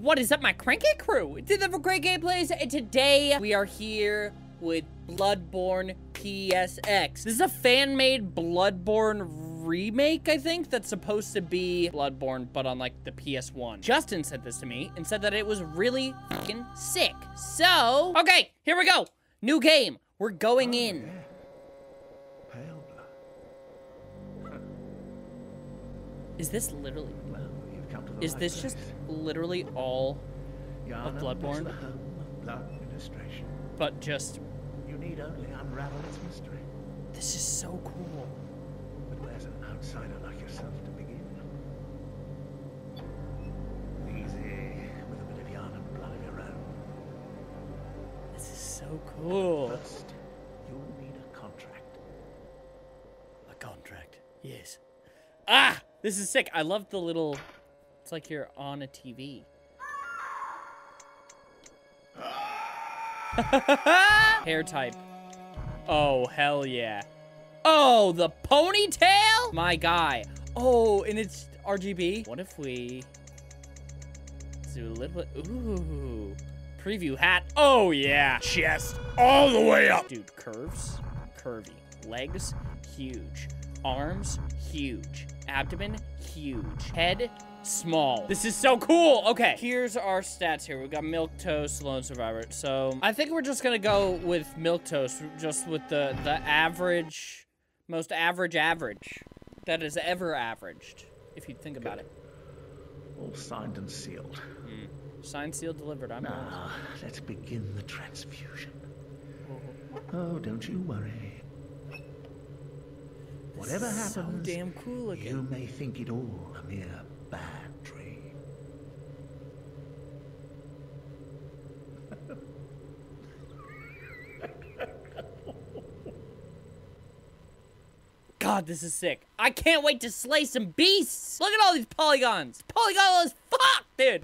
What is up, my Cranky crew? It's the CrankGameplays, and today we are here with Bloodborne PSX. This is a fan-made Bloodborne remake, I think, that's supposed to be Bloodborne, but on, like, the PS1. Justin sent this to me and said that it was really fucking sick. So, okay, here we go. New game. We're going in. Pale blood. Is this literally... Well, you've come to the Is right this place. just literally all Yana of is Bloodborne? the home of blood administration. But just... You need only unravel its mystery. This is so cool. But where's an outsider like yourself to begin? Easy, with a bit of yarn and blood of your own. This is so cool. First, you'll need a contract. A contract. Yes. Ah! This is sick. I love the little... It's like you're on a TV. Hair type. Oh, hell yeah. Oh, the ponytail? My guy. Oh, and it's RGB. What if we do a little bit? Ooh. Preview hat. Oh, yeah. Chest all the way up. Dude, curves. Curvy. Legs. Huge. Arms. Huge. Abdomen. Huge. Head. Small. This is so cool. Okay, here's our stats here. We've got milquetoast, lone survivor. So I think we're just gonna go with milquetoast, just with the average, most average that is ever averaged, if you think about it. All signed and sealed. Signed, sealed, delivered. I'm Now, let's begin the transfusion. Oh, don't you worry. Whatever happens, so damn cool again. you may think it all a mere bad dream. God, this is sick. I can't wait to slay some beasts. Look at all these polygons. Polygonal as fuck, dude.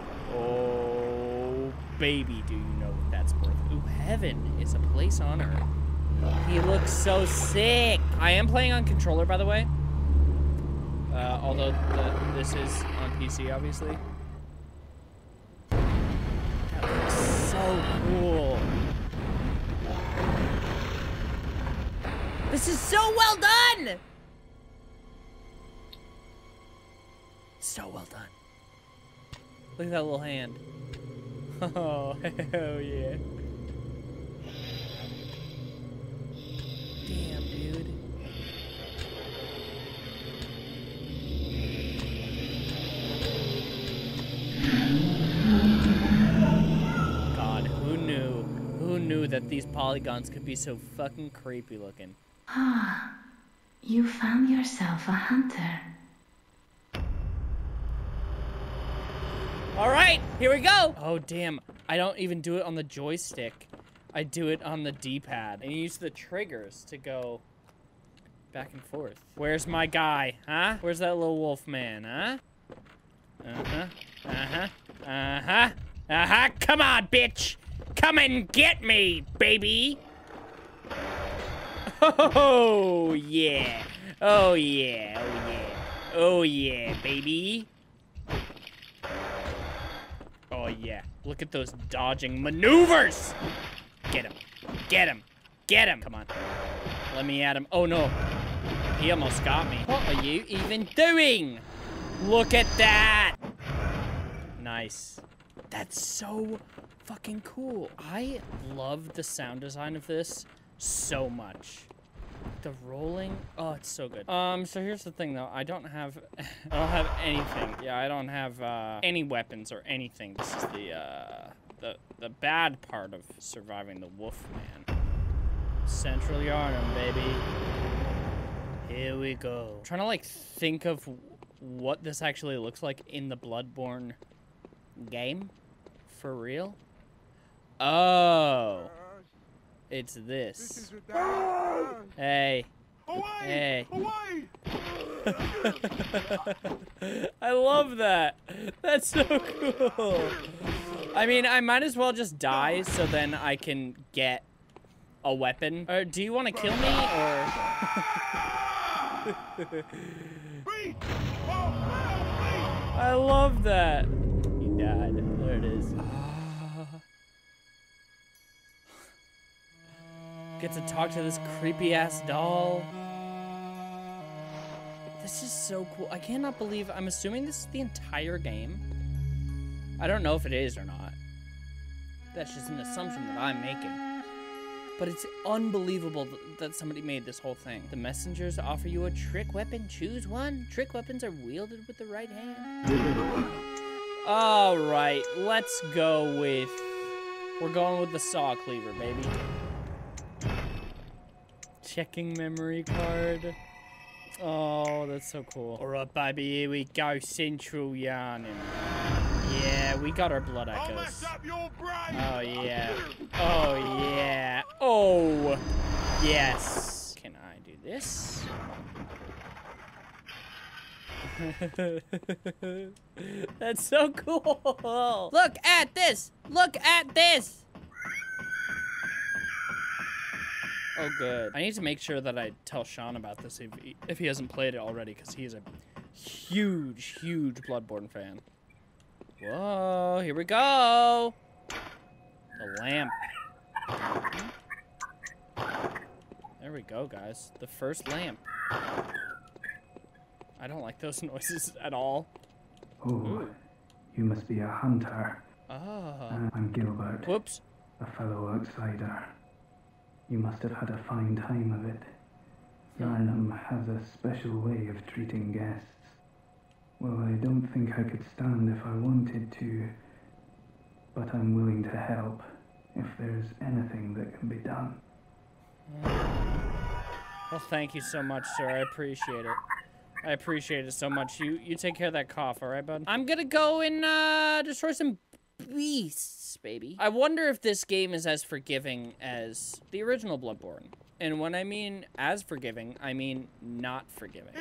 Oh, baby, do you know what that's worth? Ooh, heaven is a place on earth. He looks so sick. I am playing on controller, by the way. Although this is on PC, obviously. That looks so cool. This is so well done! So well done. Look at that little hand. Oh, hell yeah. Damn, dude. God, who knew? Who knew that these polygons could be so fucking creepy looking? Ah, you found yourself a hunter. All right, here we go. Oh, damn. I don't even do it on the joystick. I do it on the D-pad and use the triggers to go back and forth. Where's my guy, huh? Where's that little wolf man, huh? Uh-huh, uh-huh, uh-huh, uh-huh. Come on, bitch. Come and get me, baby. Oh, yeah. Oh, yeah, oh, yeah. Oh, yeah, baby. Oh, yeah. Look at those dodging maneuvers. Get him. Get him. Get him. Come on. Let me at him. Oh, no. He almost got me. What are you even doing? Look at that. Nice. That's so fucking cool. I love the sound design of this so much. The rolling. Oh, it's so good. So here's the thing, though. I don't have anything. Yeah, I don't have, any weapons or anything. This is the bad part of surviving the wolf man. Central Yarnum, baby. Here we go. I'm trying to like think of what this actually looks like in the Bloodborne game. For real? Oh. It's this. Hey. Hey. I love that. That's so cool. I mean, I might as well just die so then I can get a weapon. Or do you want to kill me or? I love that. He died. it is. Get to talk to this creepy ass doll. This is so cool. I cannot believe, I'm assuming this is the entire game. I don't know if it is or not. That's just an assumption that I'm making. But it's unbelievable that somebody made this whole thing. The messengers offer you a trick weapon. Choose one. Trick weapons are wielded with the right hand. All right, let's go with... We're going with the saw cleaver, baby. Checking memory card. Oh, that's so cool. All right, baby, here we go. Central yarning. Yeah, we got our blood echoes. Oh, yeah. Oh, yeah. Oh, yes. Can I do this? That's so cool. Look at this. Look at this. Oh, good. I need to make sure that I tell Sean about this if he hasn't played it already, because he's a huge, huge Bloodborne fan. Whoa, here we go. The lamp. There we go, guys. The first lamp. I don't like those noises at all. Oh, ooh. You must be a hunter. Oh. I'm Gilbert. Whoops. A fellow outsider. You must have had a fine time of it. Yarnum has a special way of treating guests. Well, I don't think I could stand if I wanted to, but I'm willing to help if there's anything that can be done. Well, thank you so much, sir. I appreciate it. I appreciate it so much. You take care of that cough, all right, bud? I'm gonna go and destroy some beasts, baby. I wonder if this game is as forgiving as the original Bloodborne. And when I mean as forgiving, I mean not forgiving.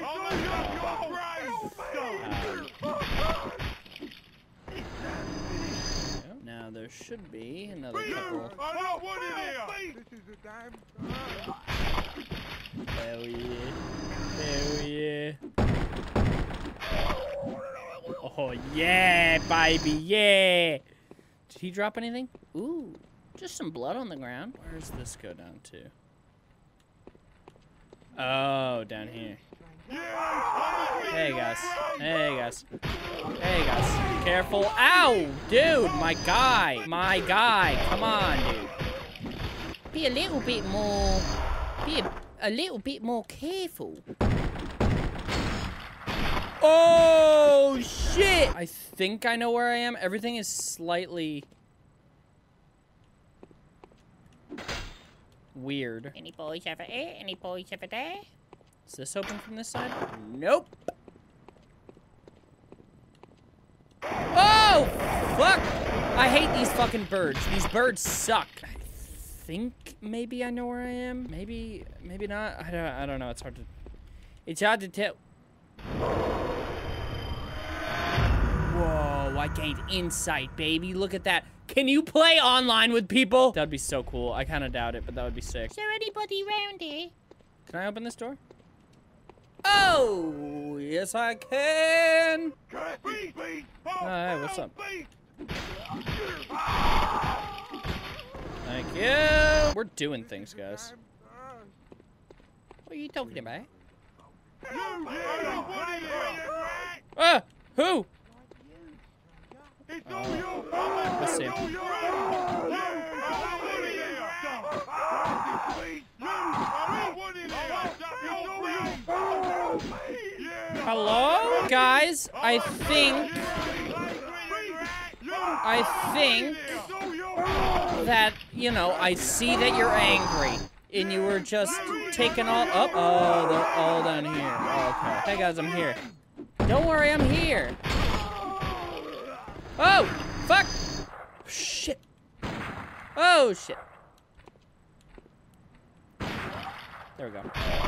Now there should be another couple. Hell yeah. Hell yeah. Oh yeah, baby, yeah. Did he drop anything? Ooh, just some blood on the ground. Where does this go down to? Oh, down here. Hey guys. Hey guys. Hey guys. Careful. Ow! Dude, my guy. My guy. Come on, dude. Be a little bit more... Be a little bit more careful. Oh, shit! I think I know where I am. Everything is slightly... weird. Any boys over here? Any boys over there? Is this open from this side? Nope. Oh, fuck! I hate these fucking birds. These birds suck. I think maybe I know where I am. Maybe not. I don't know. It's hard to tell. Whoa, I gained insight, baby. Look at that. Can you play online with people? That'd be so cool. I kind of doubt it, but that would be sick. Is there anybody around here? Can I open this door? Oh, yes I can. Hey, what's up? Thank you. We're doing things, guys. What are you talking about? Ah, who? Let's see. Hello? Guys, I think that, you know, I see that you're angry. And you were just taking all up. Oh, they're all down here. Oh, okay. Hey, guys, I'm here. Don't worry, I'm here. Oh, fuck. Shit. Oh, shit. There we go.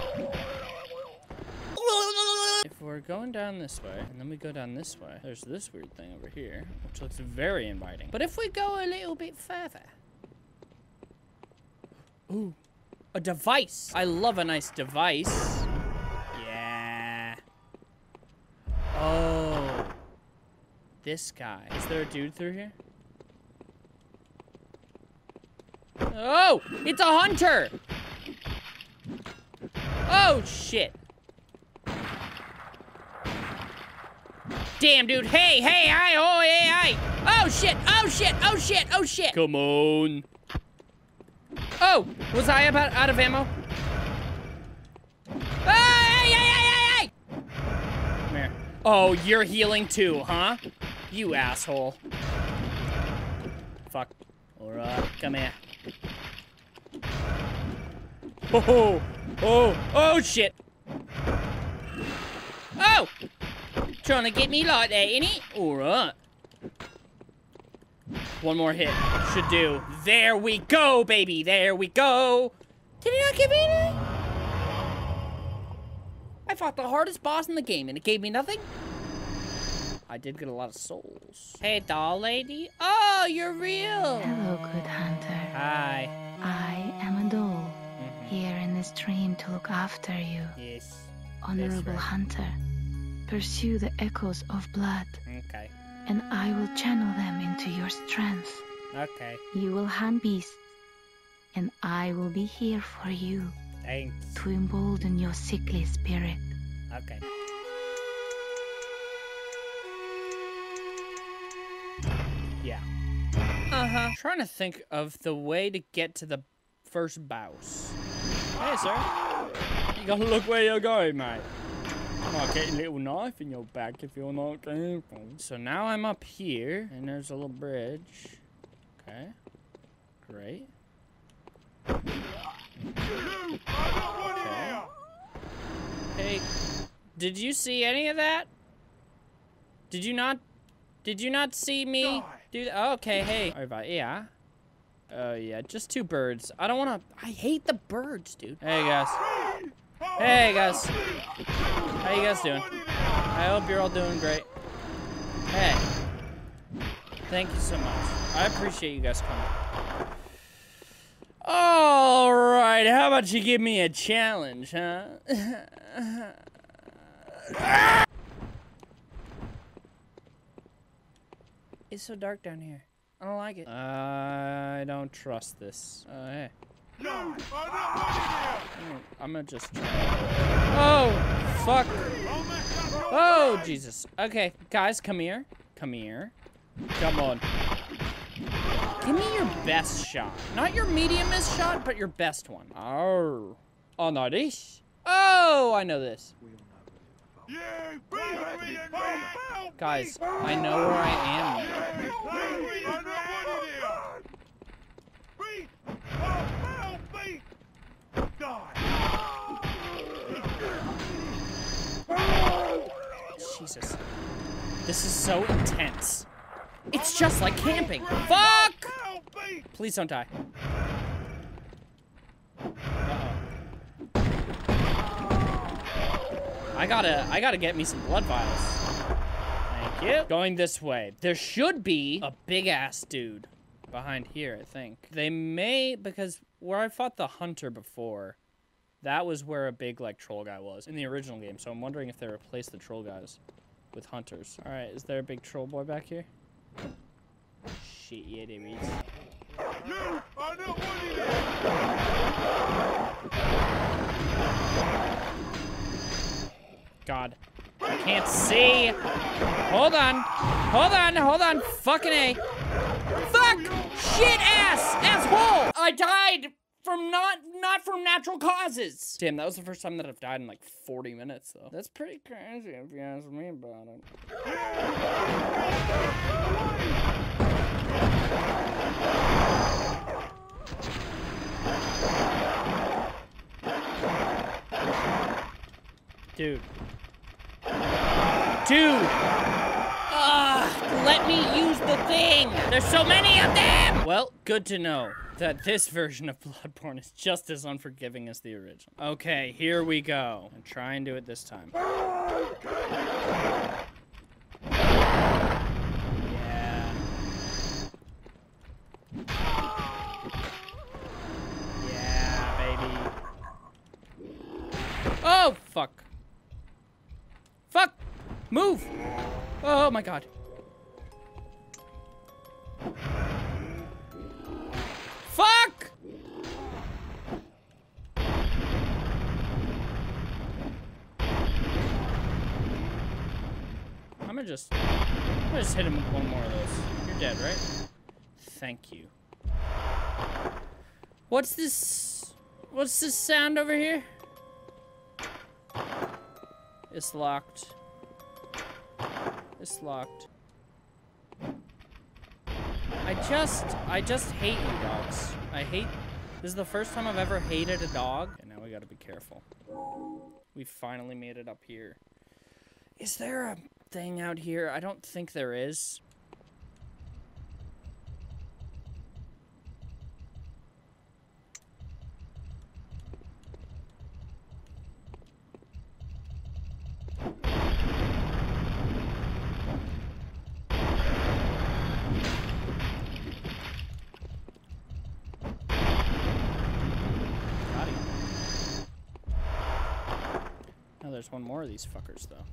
If we're going down this way, and then we go down this way, there's this weird thing over here, which looks very inviting. But if we go a little bit further... Ooh, a device. I love a nice device. Yeah. Oh. This guy. Is there a dude through here? Oh, it's a hunter. Oh, shit. Damn, dude. Hey, hi, oh, hey, hi. Oh, shit, oh, shit, oh, shit, oh, shit. Come on. Oh, was I about out of ammo? Hey. Come here. Oh, you're healing too, huh? You asshole. Fuck. Alright, come here. Oh, shit. Oh! Trying to get me like that, ain't it? Alright. One more hit. Should do. There we go, baby. There we go. Did he not give me anything? I fought the hardest boss in the game and it gave me nothing? I did get a lot of souls. Hey, doll lady. Oh, you're real. Hello, good hunter. Hi. I am a doll, here in this dream to look after you. Yes. Honorable right. hunter, pursue the echoes of blood, Okay. and I will channel them into your strength. Okay. You will hunt beasts, and I will be here for you Thanks. to embolden your sickly spirit. Okay. Yeah. Uh-huh. Trying to think of the way to get to the first boss. Hey, sir. You gotta look where you're going, mate. Might get a little knife in your back if you're not careful. So now I'm up here, and there's a little bridge. Okay. Great. Okay. Hey, did you see any of that? Did you not see me do that? Oh, okay, hey. Alright, yeah. Oh, yeah, just two birds. I don't wanna, I hate the birds, dude. Hey, guys. Hey, guys. How you guys doing? I hope you're all doing great. Hey. Thank you so much. I appreciate you guys coming. Alright, how about you give me a challenge, huh? It's so dark down here. I don't like it. I don't trust this. Hey. No, I'm gonna just try. Oh, fuck. Oh, Jesus. Okay, guys, come here. Come here. Come on. Give me your best shot. Not your mediumest shot, but your best one. Oh. Oh, no, this. Oh, I know this. Guys, I know where I am. Jesus. This is so intense. It's just like camping. Fuck! Please don't die. I gotta get me some blood vials. Thank you. Going this way. There should be a big ass dude behind here, I think. They may, because where I fought the hunter before, that was where a big like troll guy was in the original game. So I'm wondering if they replaced the troll guys with hunters. All right, is there a big troll boy back here? Shit, yeah, there is. God, I can't see. Hold on. Fucking A. Fuck! Shit ass! Asshole! I died from not from natural causes. Damn, that was the first time that I've died in like 40 minutes though. That's pretty crazy if you ask me about it. Dude. Let me use the thing. There's so many of them. Well, good to know that this version of Bloodborne is just as unforgiving as the original. Okay, here we go. And try and do it this time. Yeah. Yeah, baby. Oh, fuck. Fuck! Move! Oh my god. Fuck! gonna just hit him with one more of those. You're dead, right? Thank you. What's this? What's this sound over here? It's locked. It's locked. I just hate you dogs. This is the first time I've ever hated a dog. And now we gotta be careful. We finally made it up here. Is there a thing out here? I don't think there is. There's one more of these fuckers, though.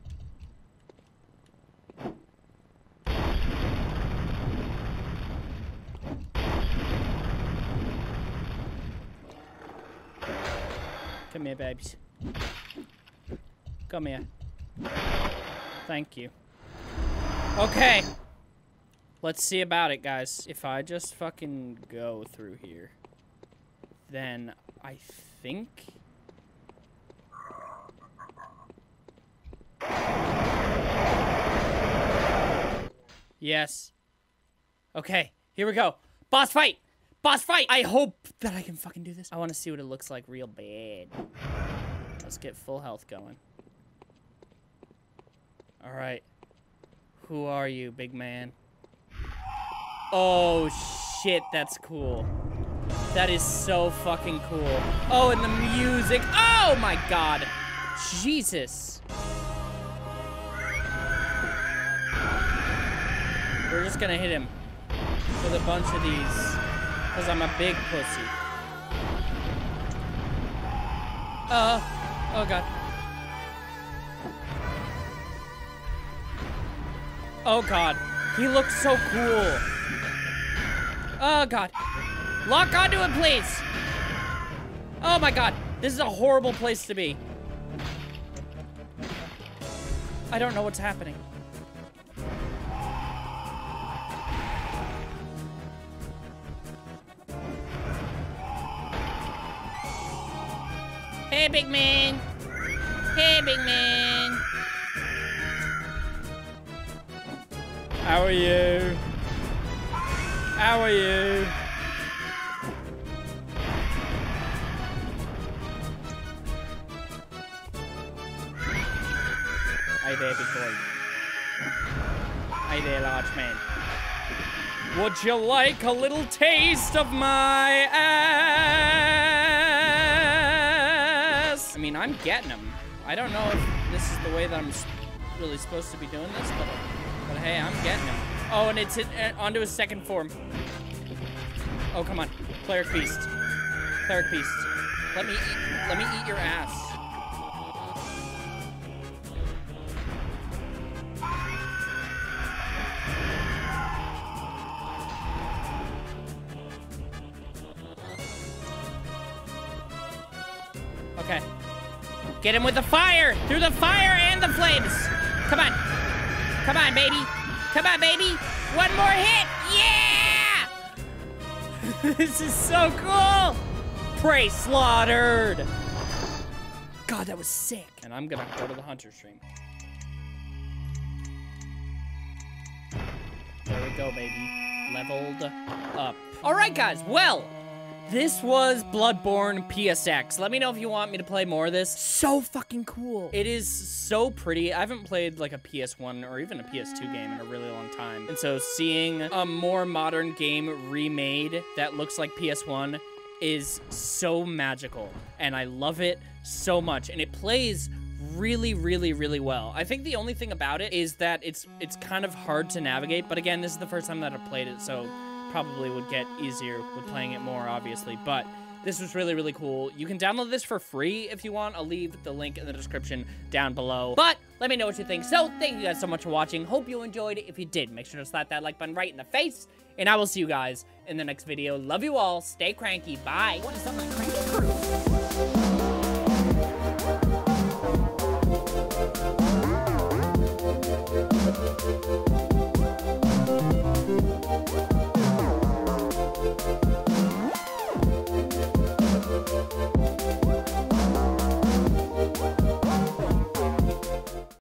Come here, babes. Come here. Thank you. Okay. Let's see about it, guys. If I just fucking go through here, then I think... Yes. Okay, here we go. Boss fight! Boss fight! I hope that I can fucking do this. I want to see what it looks like real bad. Let's get full health going. Alright. Who are you, big man? Oh, shit, that's cool. That is so fucking cool. Oh, and the music. Oh, my God. Jesus. We're just gonna hit him with a bunch of these, because I'm a big pussy. Oh God. Oh God, he looks so cool. Oh God, lock onto him, please. Oh my God, this is a horrible place to be. I don't know what's happening. Hey, big man. Hey, big man. How are you? How are you? Hey there, big boy. Hey there, large man. Would you like a little taste of my ass? I mean, I'm getting him. I don't know if this is the way that I'm really supposed to be doing this, but hey, I'm getting him. Oh, and it's onto his second form. Oh, come on. Cleric Beast. Cleric Beast. Let me eat your ass. Okay. Get him with the fire! Through the fire and the flames! Come on. Come on, baby. Come on, baby. One more hit! Yeah! This is so cool! Prey slaughtered! God, that was sick. And I'm gonna go to the hunter stream. There we go, baby. Leveled up. All right, guys. Well, this was Bloodborne PSX. Let me know if you want me to play more of this. So fucking cool. It is so pretty. I haven't played like a PS1 or even a PS2 game in a really long time. And so seeing a more modern game remade that looks like PS1 is so magical. And I love it so much. And it plays really, really, really well. I think the only thing about it is that it's kind of hard to navigate. But again, this is the first time that I've played it, so probably would get easier with playing it more, obviously, but this was really, really cool. You can download this for free if you want. I'll leave the link in the description down below, but let me know what you think. So thank you guys so much for watching. Hope you enjoyed it. If you did, make sure to slap that like button right in the face, and I will see you guys in the next video. Love you all. Stay cranky. Bye. What is up, my cranky crew?